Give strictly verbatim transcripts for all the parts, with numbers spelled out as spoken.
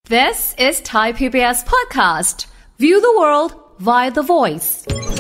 This is Thai พี บี เอส podcast. View the world via the voice.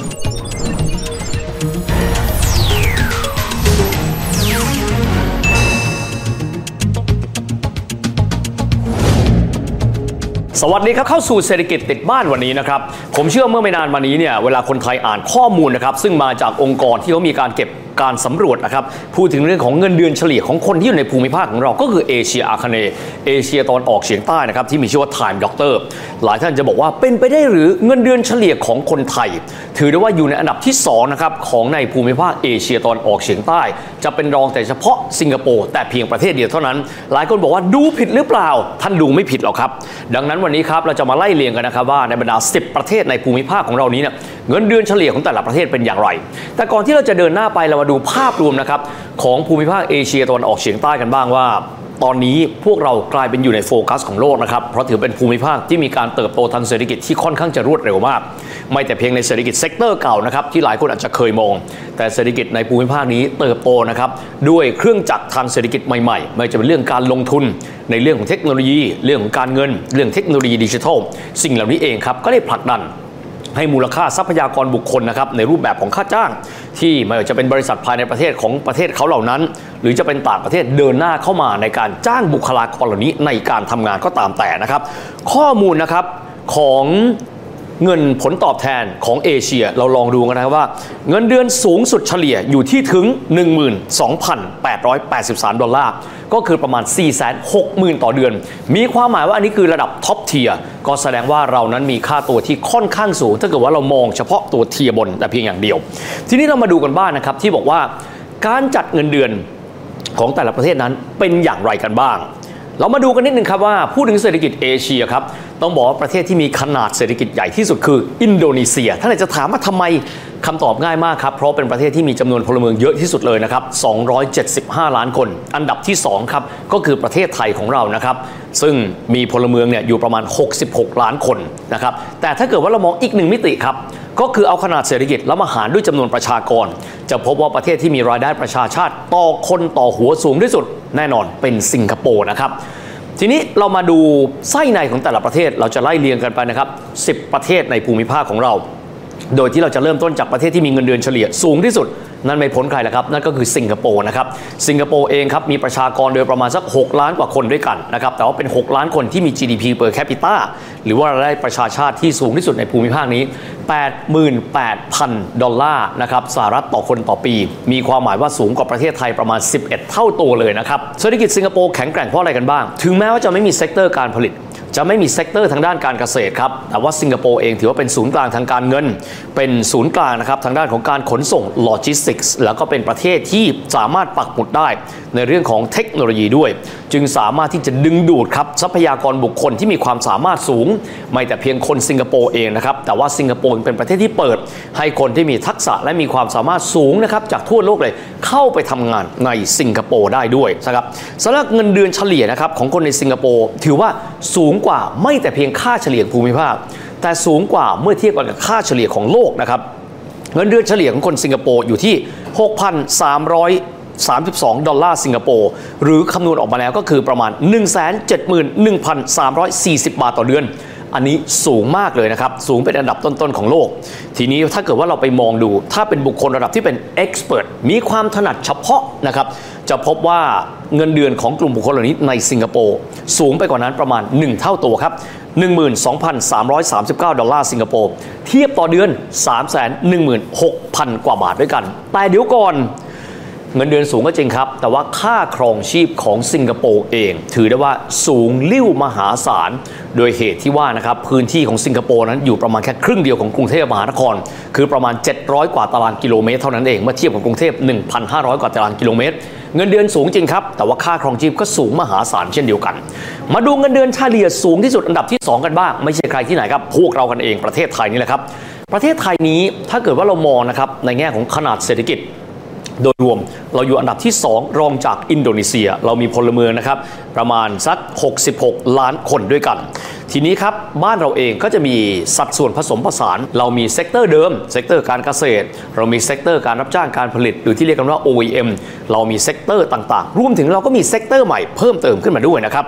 สวัสดีครับเข้าสู่เศรษฐกิจติดบ้านวันนี้นะครับผมเชื่อเมื่อไม่นานมานี้เนี่ยเวลาคนไทยอ่านข้อมูลนะครับซึ่งมาจากองค์กรที่เขามีการเก็บการสำรวจนะครับพูดถึงเรื่องของเงินเดือนเฉลี่ยของคนที่อยู่ในภูมิภาคของเราก็คือเอเชียอาคเนย์เอเชียตอนออกเฉียงใต้นะครับที่มีชื่อว่า Time Doctor หลายท่านจะบอกว่าเป็นไปได้หรือเงินเดือนเฉลี่ยของคนไทยถือได้ว่าอยู่ในอันดับที่สองนะครับของในภูมิภาคเอเชียตอนออกเฉียงใต้จะเป็นรองแต่เฉพาะสิงคโปร์แต่เพียงประเทศเดียวเท่านั้นหลายคนบอกว่าดูผิดหรือเปล่าท่านดูไม่ผิดหรอกครับดังนั้นวันนี้ครับเราจะมาไล่เรียงกันนะครับว่าในบรรดาสิบประเทศในภูมิภาคของเรานี้เนี่ยเงินเดือนเฉลี่ยของแต่ละประเทศเป็นอย่างไรแต่ก่อนที่เราจะเดินหน้าไปเรามาดูภาพรวมนะครับของภูมิภาคเอเชียตะวันออกเฉียงใต้กันบ้างว่าตอนนี้พวกเรากลายเป็นอยู่ในโฟกัสของโลกนะครับเพราะถือเป็นภูมิภาคที่มีการเติบโตทางเศรษฐกิจที่ค่อนข้างจะรวดเร็วมากไม่แต่เพียงในเศรษฐกิจเซกเตอร์เก่านะครับที่หลายคนอาจจะเคยมองแต่เศรษฐกิจในภูมิภาคนี้เติบโตนะครับด้วยเครื่องจักรทางเศรษฐกิจใหม่ๆไม่ว่าจะเป็นเรื่องการลงทุนในเรื่องของเทคโนโลยีเรื่องของการเงินเรื่องเทคโนโลยีดิจิทัลสิ่งเหล่านี้เองครับก็ได้ผลักดันให้มูลค่าทรัพยากรบุคคลนะครับในรูปแบบของค่าจ้างที่ไม่ว่าจะเป็นบริษัทภายในประเทศของประเทศเขาเหล่านั้นหรือจะเป็นต่างประเทศเดินหน้าเข้ามาในการจ้างบุคลากรเหล่านี้ในการทำงานก็ตามแต่นะครับข้อมูลนะครับของเงินผลตอบแทนของเอเชียเราลองดูกันนะครับว่าเงินเดือนสูงสุดเฉลี่ยอยู่ที่ถึง หนึ่งหมื่นสองพันแปดร้อยแปดสิบสาม ดอลลาร์ก็คือประมาณ สี่แสนหกหมื่น ต่อเดือนมีความหมายว่าอันนี้คือระดับท็อปเทียร์ก็แสดงว่าเรานั้นมีค่าตัวที่ค่อนข้างสูงถ้าเกิดว่าเรามองเฉพาะตัวเทียร์บนแต่เพียงอย่างเดียวทีนี้เรามาดูกันบ้าง นะครับที่บอกว่าการจัดเงินเดือนของแต่ละประเทศนั้นเป็นอย่างไรกันบ้างเรามาดูกันนิดนึงครับว่าพูดถึงเศรษฐกิจเอเชียครับต้องบอกว่าประเทศที่มีขนาดเศรษฐกิจใหญ่ที่สุดคืออินโดนีเซียท่านอาจจะถามว่าทำไมคำตอบง่ายมากครับเพราะเป็นประเทศที่มีจำนวนพลเมืองเยอะที่สุดเลยนะครับสองร้อยเจ็ดสิบห้าล้านคนอันดับที่สองครับก็คือประเทศไทยของเรานะครับซึ่งมีพลเมืองเนี่ยอยู่ประมาณหกสิบหกล้านคนนะครับแต่ถ้าเกิดว่าเรามองอีกหนึ่งมิติครับก็คือเอาขนาดเศรษฐกิจแล้วมาหารด้วยจำนวนประชากรจะพบว่าประเทศที่มีรายได้ประชาชาติต่อคนต่อหัวสูงที่สุดแน่นอนเป็นสิงคโปร์นะครับทีนี้เรามาดูไส้ในของแต่ละประเทศเราจะไล่เรียงกันไปนะครับสิบประเทศในภูมิภาคของเราโดยที่เราจะเริ่มต้นจากประเทศที่มีเงินเดือนเฉลี่ยสูงที่สุดนั่นไม่พ้นใครละครับนั่นก็คือสิงคโปร์นะครับสิงคโปร์เองครับมีประชากรโดยประมาณสักหกล้านกว่าคนด้วยกันนะครับแต่ว่าเป็นหกล้านคนที่มี จี ดี พี per capita หรือว่ารายได้ประชาชาติที่สูงที่สุดในภูมิภาคนี้ แปดหมื่นแปดพัน ดอลลาร์นะครับสหรัฐต่อคนต่อปีมีความหมายว่าสูงกว่าประเทศไทยประมาณสิบเอ็ดเท่าตัวเลยนะครับเศรษฐกิจสิงคโปร์แข็งแกร่งเพราะอะไรกันบ้างถึงแม้ว่าจะไม่มีเซกเตอร์การผลิตจะไม่มีเซกเตอร์ทางด้านการเกษตรครับแต่ว่าสิงคโปร์เองถือว่าเป็นศูนย์กลางทางการเงินเป็นศูนย์กลางนะครับทางด้านของการขนส่งโลจิสติกส์แล้วก็เป็นประเทศที่สามารถปักหมุดได้ในเรื่องของเทคโนโลยีด้วยจึงสามารถที่จะดึงดูดครับทรัพยากรบุคคลที่มีความสามารถสูงไม่แต่เพียงคนสิงคโปร์เองนะครับแต่ว่าสิงคโปร์เป็นประเทศที่เปิดให้คนที่มีทักษะและมีความสามารถสูงนะครับจากทั่วโลกเลยเข้าไปทำงานในสิงคโปร์ได้ด้วยนะครับสำหรับเงินเดือนเฉลี่ยนะครับของคนในสิงคโปร์ถือว่าสูงกว่าไม่แต่เพียงค่าเฉลี่ยภูมิภาคแต่สูงกว่าเมื่อเทียบกับค่าเฉลี่ยของโลกนะครับเงินเดือนเฉลี่ยของคนสิงคโปร์อยู่ที่ หกพันสามร้อยสามสิบสอง ดอลลาร์สิงคโปร์หรือคำนวณออกมาแล้วก็คือประมาณ หนึ่งแสนเจ็ดหมื่นหนึ่งพันสามร้อยสี่สิบ บาทต่อเดือนอันนี้สูงมากเลยนะครับสูงเป็นอันดับต้นๆของโลกทีนี้ถ้าเกิดว่าเราไปมองดูถ้าเป็นบุคคลระดับที่เป็นเอ็กซ์เพรสมีความถนัดเฉพาะนะครับจะพบว่าเงินเดือนของกลุ่มบุคคลเหล่านี้ในสิงคโปร์สูงไปกว่านั้นประมาณหนึ่งเท่าตัวครับ หนึ่งหมื่นสองพันสามร้อยสามสิบเก้า ดอลลาร์สิงคโปร์เทียบต่อเดือน สามแสนหนึ่งหมื่นหกพัน กว่าบาทด้วยกันแต่เดี๋ยวก่อนเงินเดือนสูงก็จริงครับแต่ว่าค่าครองชีพของสิงคโปร์เองถือได้ว่าสูงลิ่วมหาศาลโดยเหตุที่ว่านะครับพื้นที่ของสิงคโปร์นั้นอยู่ประมาณแค่ครึ่งเดียวของกรุงเทพมหานครคือประมาณเจ็ดร้อยกว่าตารางกิโลเมตรเท่านั้นเองเมื่อเทียบกับกรุงเทพ หนึ่งพันห้าร้อย กว่าตารางกิโลเมตรเงินเดือนสูงจริงครับแต่ว่าค่าครองชีพก็สูงมหาศาลเช่นเดียวกันมาดูเงินเดือนเฉลี่ยสูงที่สุดอันดับที่สองกันบ้างไม่ใช่ใครที่ไหนครับพวกเรากันเองประเทศไทยนี่แหละครับประเทศไทยนี้ถ้าเกิดว่าเรามองนะครับในแง่ของขนาดเศรษฐกิจโดยรวมเราอยู่อันดับที่สองรองจากอินโดนีเซียเรามีพลเมืองนะครับประมาณสักหกสิบหกล้านคนด้วยกันทีนี้ครับบ้านเราเองก็จะมีสัดส่วนผสมผสานเรามีเซกเตอร์เดิมเซกเตอร์การเกษตรเรามีเซกเตอร์การรับจ้างการผลิตหรือที่เรียกกันว่า โอ อี เอ็ม เรามีเซกเตอร์ต่างๆรวมถึงเราก็มีเซกเตอร์ใหม่เพิ่มเติมขึ้นมาด้วยนะครับ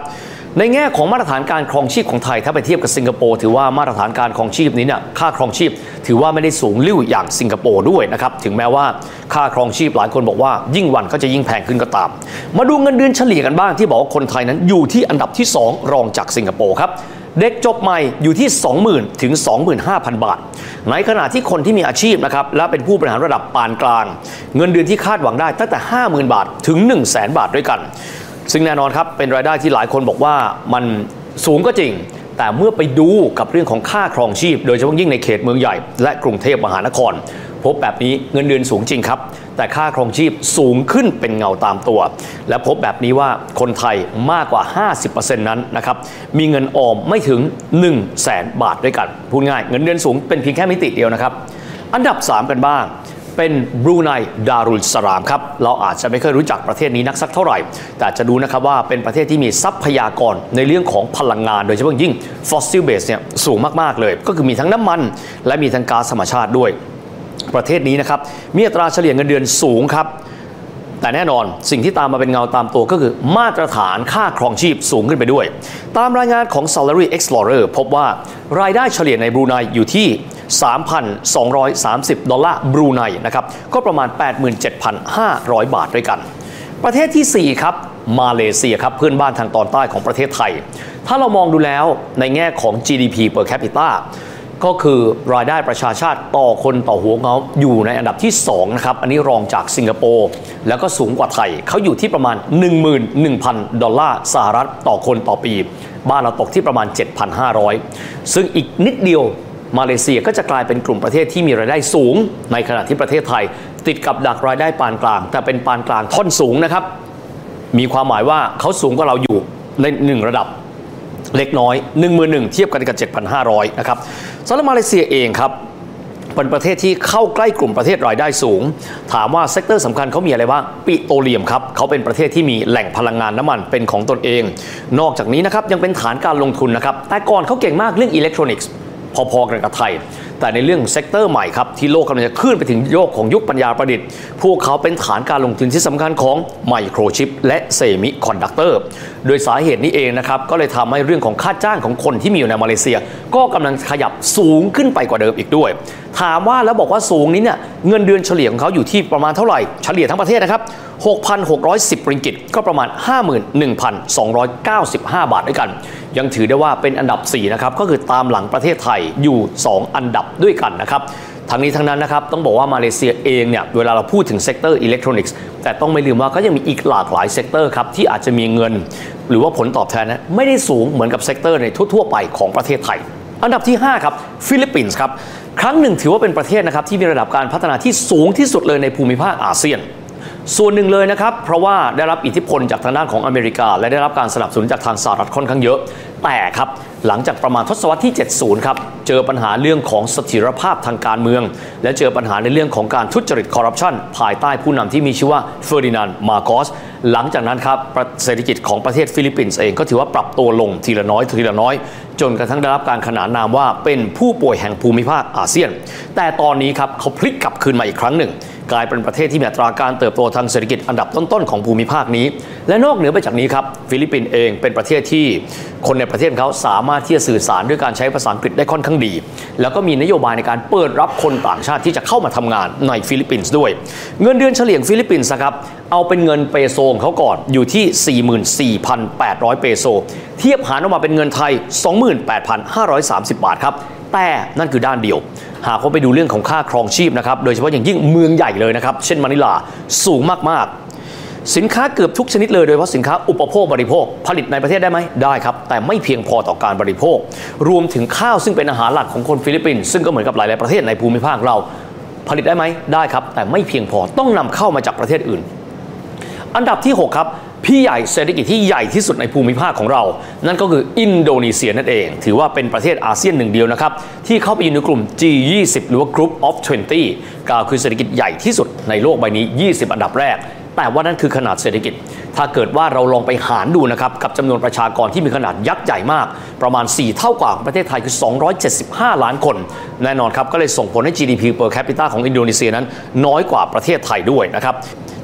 ในแง่ของมาตรฐานการครองชีพของไทยถ้าไปเทียบกับสิงคโปร์ถือว่ามาตรฐานการครองชีพนี้เนี่ยค่าครองชีพถือว่าไม่ได้สูงลิ่วอย่างสิงคโปร์ด้วยนะครับถึงแม้ว่าค่าครองชีพหลายคนบอกว่ายิ่งวันก็จะยิ่งแพงขึ้นก็ตามมาดูเงินเดือนเฉลี่ยกันบ้างที่บอกว่าคนไทยนั้นอยู่ที่อันดับที่สองรองจากสิงคโปร์ครับเด็กจบใหม่อยู่ที่ สองหมื่น ถึง สองหมื่นห้าพัน บาทในขณะที่คนที่มีอาชีพนะครับและเป็นผู้บริหารระดับปานกลางเงินเดือนที่คาดหวังได้ตั้งแต่ ห้าหมื่น บาทถึง หนึ่งแสน บาทด้วยกันซึ่งแน่นอนครับเป็นรายได้ที่หลายคนบอกว่ามันสูงก็จริงแต่เมื่อไปดูกับเรื่องของค่าครองชีพโดยเฉพาะยิ่งในเขตเมืองใหญ่และกรุงเทพมหานครพบแบบนี้เงินเดือนสูงจริงครับแต่ค่าครองชีพสูงขึ้นเป็นเงาตามตัวและพบแบบนี้ว่าคนไทยมากกว่า ห้าสิบเปอร์เซ็นต์ นั้นนะครับมีเงินออมไม่ถึง หนึ่งแสน บาทด้วยกันพูดง่ายเงินเดือนสูงเป็นเพียงแค่มิติเดียวนะครับอันดับสามกันบ้างเป็นบรูไนดารุลสลามครับเราอาจจะไม่เคยรู้จักประเทศนี้นักสักเท่าไหร่แต่จะดูนะครับว่าเป็นประเทศที่มีทรัพยากรในเรื่องของพลังงานโดยเฉพาะยิ่งฟอสซิลเบสเนี่ยสูงมากๆเลยก็คือมีทั้งน้ำมันและมีทั้งก๊าซธรรมชาติด้วยประเทศนี้นะครับมีอัตราเฉลี่ยเงินเดือนสูงครับแต่แน่นอนสิ่งที่ตามมาเป็นเงาตามตัวก็คือมาตรฐานค่าครองชีพสูงขึ้นไปด้วยตามรายงานของ Salary Explorer พบว่ารายได้เฉลี่ยในบรูไนอยู่ที่ สามพันสองร้อยสามสิบ ดอลลาร์บรูไนนะครับก็ประมาณ แปดหมื่นเจ็ดพันห้าร้อย บาทด้วยกันประเทศที่สี่ครับมาเลเซียครับเพื่อนบ้านทางตอนใต้ของประเทศไทยถ้าเรามองดูแล้วในแง่ของ จี ดี พี per capitaก็คือรายได้ประชาชาติต่อคนต่อหัวเขาอยู่ในอันดับที่สองนะครับอันนี้รองจากสิงคโปร์แล้วก็สูงกว่าไทยเขาอยู่ที่ประมาณ หนึ่งหมื่นหนึ่งพัน ดอลลาร์สหรัฐต่อคนต่อปีบ้านเราตกที่ประมาณ เจ็ดพันห้าร้อย ซึ่งอีกนิดเดียวมาเลเซียก็จะกลายเป็นกลุ่มประเทศที่มีรายได้สูงในขณะที่ประเทศไทยติดกับดักรายได้ปานกลางแต่เป็นปานกลางท่อนสูงนะครับมีความหมายว่าเขาสูงกว่าเราอยู่ในหนึ่งระดับเล็กน้อย หนึ่งหมื่นหนึ่ง เทียบกันกับ เจ็ดพันห้าร้อย นะครับสำหรับมาเลเซียเองครับเป็นประเทศที่เข้าใกล้กลุ่มประเทศรายได้สูงถามว่าเซกเตอร์สำคัญเขามีอะไรบ้างปิโตรเลียมครับเขาเป็นประเทศที่มีแหล่งพลังงานน้ำมันเป็นของตนเองนอกจากนี้นะครับยังเป็นฐานการลงทุนนะครับแต่ก่อนเขาเก่งมากเรื่องอิเล็กทรอนิกส์พอๆกันกับไทยแต่ในเรื่องเซกเตอร์ใหม่ครับที่โลกกำลังจะขึ้นไปถึงโลกของยุคปัญญาประดิษฐ์พวกเขาเป็นฐานการลงทุนที่สำคัญของไมโครชิปและเซมิคอนดักเตอร์โดยสาเหตุนี้เองนะครับก็เลยทำให้เรื่องของค่าจ้างของคนที่มีอยู่ในมาเลเซียก็กำลังขยับสูงขึ้นไปกว่าเดิมอีกด้วยถามว่าแล้วบอกว่าสูงนี้เนี่ยเงินเดือนเฉลี่ยของเขาอยู่ที่ประมาณเท่าไหร่เฉลี่ยทั้งประเทศนะครับ หกพันหกร้อยสิบ ริงกิตก็ประมาณ ห้าหมื่นหนึ่งพันสองร้อยเก้าสิบห้า บาทด้วยกันยังถือได้ว่าเป็นอันดับสี่นะครับก็คือตามหลังประเทศไทยอยู่สองอันดับด้วยกันนะครับทั้งนี้ทั้งนั้นนะครับต้องบอกว่ามาเลเซียเองเนี่ยเวลาเราพูดถึงเซกเตอร์อิเล็กทรอนิกส์แต่ต้องไม่ลืมว่าก็ยังมีอีกหลากหลายเซกเตอร์ครับที่อาจจะมีเงินหรือว่าผลตอบแทนนะไม่ได้สูงเหมือนกับเซกเตอร์ในทั่วๆไปของประเทศไทยอันดับที่ห้าครับฟิลิปปินส์ครับครั้งหนึ่งถือว่าเป็นประเทศนะครับที่มีระดับการพัฒนาที่สูงที่สุดเลยในภูมิภาคอาเซียนส่วนหนึ่งเลยนะครับเพราะว่าได้รับอิทธิพลจากทางด้านของอเมริกาและได้รับการสนับสนุนจากทางสหรัฐค่อนข้างเยอะแต่ครับหลังจากประมาณทศวรรษที่เจ็ดสิบครับเจอปัญหาเรื่องของเสถียรภาพทางการเมืองและเจอปัญหาในเรื่องของการทุจริตคอร์รัปชันภายใต้ผู้นำที่มีชื่อว่าเฟอร์ดินานด์มาโกสหลังจากนั้นครับเศรษฐกิจของประเทศฟิลิปปินส์เองก็ถือว่าปรับตัวลงทีละน้อยทีละน้อยจนกระทั่งได้รับการขนานนามว่าเป็นผู้ป่วยแห่งภูมิภาคอาเซียนแต่ตอนนี้ครับเขาพลิกกลับคืนมาอีกครั้งหนึ่งกลายเป็นประเทศที่มีอัตราการเติบโตทางเศรษฐกิจอันดับต้นๆของภูมิภาคนี้และนอกเหนือไปจากนี้ครับฟิลิปปินส์เองเป็นประเทศที่คนในประเทศเขาสามารถที่จะสื่อสารด้วยการใช้ภาษาอังกฤษได้ค่อนข้างดีแล้วก็มีนโยบายในการเปิดรับคนต่างชาติที่จะเข้ามาทำงานในฟิลิปปินส์ด้วยเงินเดือนเฉลี่ยฟิลิปปินส์ครับเอาเป็นเงินเปโซของเขาก่อนอยู่ที่ สี่หมื่นสี่พันแปดร้อย เปโซเทียบหารออกมาเป็นเงินไทย สองหมื่นแปดพันห้าร้อยสามสิบ บาทครับแต่นั่นคือด้านเดียวหากว่าไปดูเรื่องของค่าครองชีพนะครับโดยเฉพาะอย่างยิ่งเมืองใหญ่เลยนะครับเช่นมะนิลาสูงมากๆสินค้าเกือบทุกชนิดเลยโดยเฉพาะสินค้าอุปโภคบริโภคผลิตในประเทศได้ไหมได้ครับแต่ไม่เพียงพอต่อการบริโภครวมถึงข้าวซึ่งเป็นอาหารหลักของคนฟิลิปปินส์ซึ่งก็เหมือนกับหลายๆประเทศในภูมิภาคเราผลิตได้ไหมได้ครับแต่ไม่เพียงพอต้องนำเข้ามาจากประเทศอื่นอันดับที่หกครับพี่ใหญ่เศรษฐกิจที่ใหญ่ที่สุดในภูมิภาคของเรานั่นก็คืออินโดนีเซียนั่นเองถือว่าเป็นประเทศอาเซียนหนึ่งเดียวนะครับที่เข้าไปอยู่ในกลุ่ม จี ยี่สิบ หรือว่า Group of ยี่สิบกล่าวคือเศรษฐกิจใหญ่ที่สุดในโลกใบนี้ยี่สิบอันดับแรกแต่ว่านั่นคือขนาดเศรษฐกิจถ้าเกิดว่าเราลองไปหารดูนะครับกับจำนวนประชากรที่มีขนาดยักษ์ใหญ่มากประมาณสี่เท่ากว่าของประเทศไทยคือสองร้อยเจ็ดสิบห้าล้านคนแน่นอนครับก็เลยส่งผลให้ จี ดี พี per capita ของอินโดนีเซียนั้นน้อยกว่าประเทศไทยด้วยนะครับ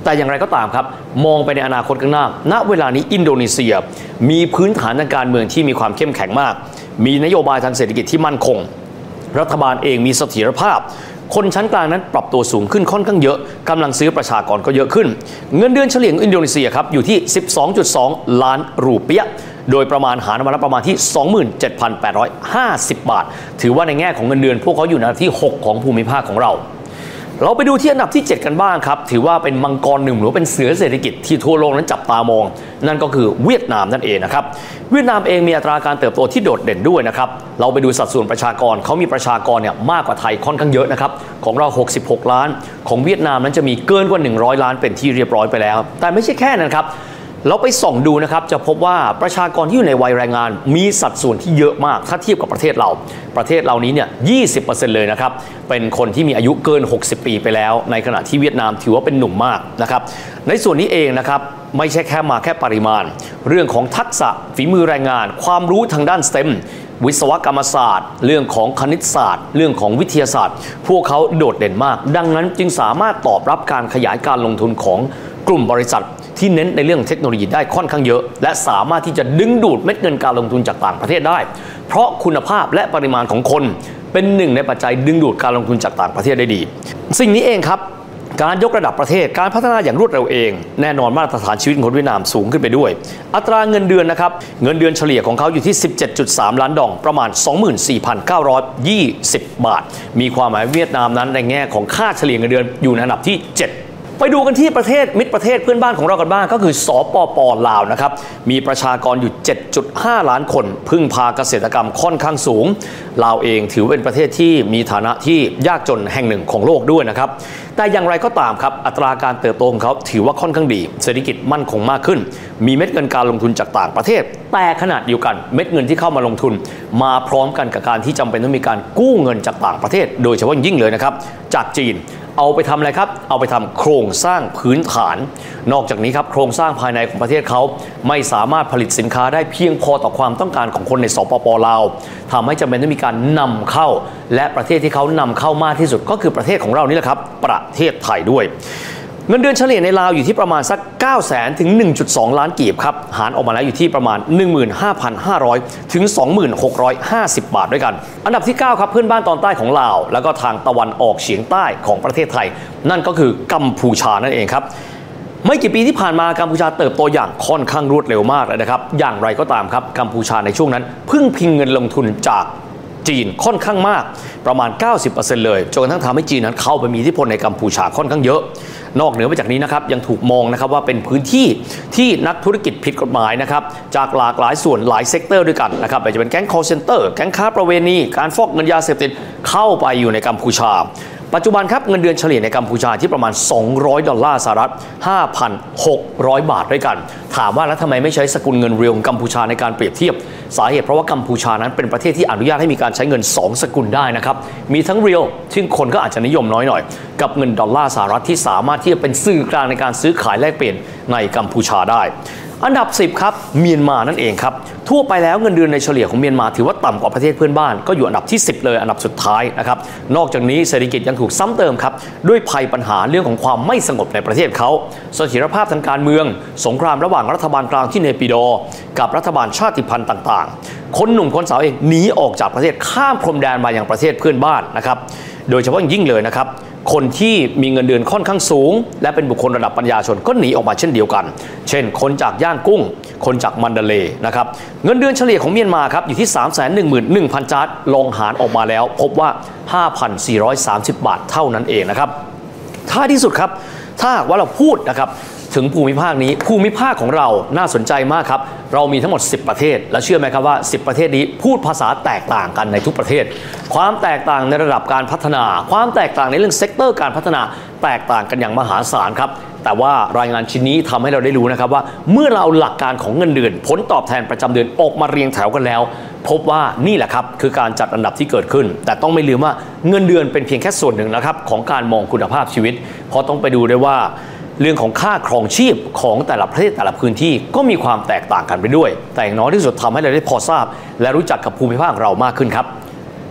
แต่อย่างไรก็ตามครับมองไปในอนาคตข้างหน้าณเวลานี้อินโดนีเซียมีพื้นฐานทางการเมืองที่มีความเข้มแข็งมากมีนโยบายทางเศรษฐกิจที่มั่นคงรัฐบาลเองมีเสถียรภาพคนชั้นกลางนั้นปรับตัวสูงขึ้นค่อนข้างเยอะกำลังซื้อประชากรก็เยอะขึ้นเงินเดือนเฉลี่ยของอินโดนีเซียครับอยู่ที่ สิบสองจุดสอง ล้านรูเปียห์โดยประมาณหารมาแล้วประมาณที่ สองหมื่นเจ็ดพันแปดร้อยห้าสิบ บาทถือว่าในแง่ของเงินเดือนพวกเขาอยู่ในอันดับที่หกของภูมิภาคของเราเราไปดูที่อันดับที่เจ็ดกันบ้างครับถือว่าเป็นมังกรหนึ่งหรือเป็นเสือเศรษฐกิจที่ทั่วโลกนั้นจับตามองนั่นก็คือเวียดนามนั่นเองนะครับเวียดนามเองมีอัตราการเติบโตที่โดดเด่นด้วยนะครับเราไปดูสัดส่วนประชากรเขามีประชากรเนี่ยมากกว่าไทยค่อนข้างเยอะนะครับของเราหกสิบหกล้านของเวียดนามนั้นจะมีเกินกว่าหนึ่งร้อยล้านเป็นที่เรียบร้อยไปแล้วแต่ไม่ใช่แค่นั้นครับเราไปส่องดูนะครับจะพบว่าประชากรที่อยู่ในวัยแรงงานมีสัดส่วนที่เยอะมากถ้าเทียบกับประเทศเราประเทศเรานี้เนี่ย ยี่สิบเปอร์เซ็นต์ เลยนะครับเป็นคนที่มีอายุเกินหกสิบปีไปแล้วในขณะที่เวียดนามถือว่าเป็นหนุ่มมากนะครับในส่วนนี้เองนะครับไม่ใช่แค่มาแค่ปริมาณเรื่องของทักษะฝีมือแรงงานความรู้ทางด้าน เอส ที อี เอ็ม วิศวกรรมศาสตร์เรื่องของคณิตศาสตร์เรื่องของวิทยาศาสตร์พวกเขาโดดเด่นมากดังนั้นจึงสามารถตอบรับการขยายการลงทุนของกลุ่มบริษัทที่เน้นในเรื่องเทคโนโลยีได้ค่อนข้างเยอะและสามารถที่จะดึงดูดเม็ดเงินการลงทุนจากต่างประเทศได้เพราะคุณภาพและปริมาณของคนเป็นหนึ่งในปัจจัยดึงดูดการลงทุนจากต่างประเทศได้ดีสิ่งนี้เองครับการยกระดับประเทศการพัฒนาอย่างรวดเร็วเองแน่นอนมาตรฐานชีวิตของคนเวียดนามสูงขึ้นไปด้วยอัตราเงินเดือนนะครับเงินเดือนเฉลี่ยของเขาอยู่ที่ สิบเจ็ดจุดสาม ล้านดองประมาณ สองหมื่นสี่พันเก้าร้อยยี่สิบ บาทมีความหมายเวียดนามนั้นในแง่ของค่าเฉลี่ยเงินเดือนอยู่ในอันดับที่เจ็ดไปดูกันที่ประเทศมิตรประเทศเพื่อนบ้านของเรากันบ้างก็คือสปป.ลาวนะครับมีประชากรอยู่ เจ็ดจุดห้า ล้านคนพึ่งพาเกษตรกรรมค่อนข้างสูงลาวเองถือเป็นประเทศที่มีฐานะที่ยากจนแห่งหนึ่งของโลกด้วยนะครับแต่อย่างไรก็ตามครับอัตราการเติบโตของเขาถือว่าค่อนข้างดีเศรษฐกิจมั่นคงมากขึ้นมีเม็ดเงินการลงทุนจากต่างประเทศแต่ขณะเดียวกันเม็ดเงินที่เข้ามาลงทุนมาพร้อมกันกับการที่จำเป็นต้องมีการกู้เงินจากต่างประเทศโดยเฉพาะยิ่งเลยนะครับจากจีนเอาไปทำอะไรครับเอาไปทำโครงสร้างพื้นฐานนอกจากนี้ครับโครงสร้างภายในของประเทศเขาไม่สามารถผลิตสินค้าได้เพียงพอต่อความต้องการของคนในสปป.ลาวทำให้จำเป็นต้องมีการนำเข้าและประเทศที่เขานำเข้ามากที่สุดก็คือประเทศของเรานี่แหละครับประเทศไทยด้วยเงินเดือนเฉลี่ยในลาวอยู่ที่ประมาณสัก เก้าแสน ถึง หนึ่งจุดสอง ล้านกีบครับหารออกมาแล้วอยู่ที่ประมาณ หนึ่งหมื่นห้าพันห้าร้อย ถึง สองหมื่นหกร้อยห้าสิบ บาทด้วยกันอันดับที่เก้าครับเพื่อนบ้านตอนใต้ของลาวแล้วก็ทางตะวันออกเฉียงใต้ของประเทศไทยนั่นก็คือกัมพูชานั่นเองครับไม่กี่ปีที่ผ่านมากัมพูชาเติบโตอย่างค่อนข้างรวดเร็วมากเลยนะครับอย่างไรก็ตามครับกัมพูชาในช่วงนั้นพึ่งพิงเงินลงทุนจากจีนค่อนข้างมากประมาณ เก้าสิบเปอร์เซ็นต์ เลยจนกระทั่งทำให้จีนนั้นเข้าไปมีอิทธิพลในกัมพูชาค่อนข้างเยอะนอกเหนือไปจากนี้นะครับยังถูกมองนะครับว่าเป็นพื้นที่ที่นักธุรกิจผิดกฎหมายนะครับจากหลากหลายส่วนหลายเซกเตอร์ด้วยกันนะครับไม่ว่าจะเป็นแก๊ง call center แก๊งค้าประเวณีการฟอกเงินยาเสพติดเข้าไปอยู่ในกัมพูชาปัจจุบันครับเงินเดือนเฉลี่ยในกัมพูชาที่ประมาณสองร้อยดอลลาร์สหรัฐ ห้าพันหกร้อย บาทด้วยกันถามว่าแล้วทำไมไม่ใช้สกุลเงินเรียลของกัมพูชาในการเปรียบเทียบสาเหตุเพราะว่ากัมพูชานั้นเป็นประเทศที่อนุญาตให้มีการใช้เงินสองสกุลได้นะครับมีทั้งเรียลซึ่งคนก็อาจจะนิยมน้อยหน่อยกับเงินดอลลาร์สหรัฐที่สามารถที่จะเป็นสื่อกลางในการซื้อขายแลกเปลี่ยนในกัมพูชาได้อันดับสิบครับเมียนมานั่นเองครับทั่วไปแล้วเงินเดือนในเฉลี่ยของเมียนมาถือว่าต่ำกว่าประเทศเพื่อนบ้านก็อยู่อันดับที่สิบเลยอันดับสุดท้ายนะครับนอกจากนี้เศรษฐกิจยังถูกซ้ำเติมครับด้วยภัยปัญหาเรื่องของความไม่สงบในประเทศเขาเสถียรภาพทางการเมืองสงครามระหว่างรัฐบาลกลางที่เนปิโดกับรัฐบาลชาติพันธุ์ต่างๆคนหนุ่มคนสาวเองหนีออกจากประเทศข้ามพรมแดนมายังประเทศเพื่อนบ้านนะครับโดยเฉพาะยิ่งเลยนะครับคนที่มีเงินเดือนค่อนข้างสูงและเป็นบุคคลระดับปัญญาชนก็หนีออกมาเช่นเดียวกันเช่นคนจากย่างกุ้งคนจากมันดาเลย์นะครับเงินเดือนเฉลี่ยของเมียนมาครับอยู่ที่ สามแสนหนึ่งหมื่นหนึ่งพัน จาร์ดลองหารออกมาแล้วพบว่า ห้าพันสี่ร้อยสามสิบ บาทเท่านั้นเองนะครับท้ายที่สุดครับถ้าหากว่าเราพูดนะครับถึงภูมิภาคนี้ภูมิภาคของเราน่าสนใจมากครับเรามีทั้งหมดสิบประเทศและเชื่อไหมครับว่าสิบประเทศนี้พูดภาษาแตกต่างกันในทุกประเทศความแตกต่างในระดับการพัฒนาความแตกต่างในเรื่องเซกเตอร์การพัฒนาแตกต่างกันอย่างมหาศาลครับแต่ว่ารายงานชิ้นนี้ทำให้เราได้รู้นะครับว่าเมื่อเราเอาหลักการของเงินเดือนผลตอบแทนประจำเดือนออกมาเรียงแถวกันแล้วพบว่านี่แหละครับคือการจัดอันดับที่เกิดขึ้นแต่ต้องไม่ลืมว่าเงินเดือนเป็นเพียงแค่ส่วนหนึ่งนะครับของการมองคุณภาพชีวิตเพราะต้องไปดูด้วยว่าเรื่องของค่าครองชีพของแต่ละประเทศแต่ละพื้นที่ก็มีความแตกต่างกันไปด้วยแต่อย่างน้อยที่สุดทำให้เราได้พอทราบและรู้จักกับภูมิภาคเรามากขึ้นครับ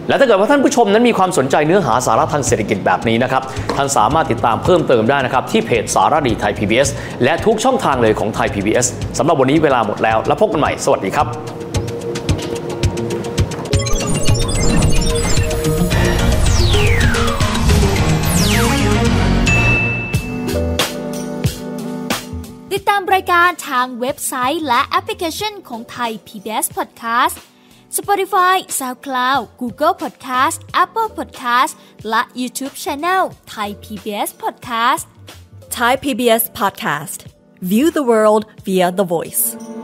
และถ้าเกิดว่าท่านผู้ชมนั้นมีความสนใจเนื้อหาสาระทางเศรษฐกิจแบบนี้นะครับท่านสามารถติดตามเพิ่มเติมได้นะครับที่เพจสารดีไทย พี บี เอส และทุกช่องทางเลยของไทย พี บี เอส สำหรับวันนี้เวลาหมดแล้วแล้วพบกันใหม่สวัสดีครับติดตามรายการทางเว็บไซต์และแอปพลิเคชันของไทย พี บี เอส Podcast Spotify, SoundCloud, Google Podcast, Apple Podcast และ YouTube Channel Thai พี บี เอส Podcast Thai พี บี เอส Podcast. View the world via the voice.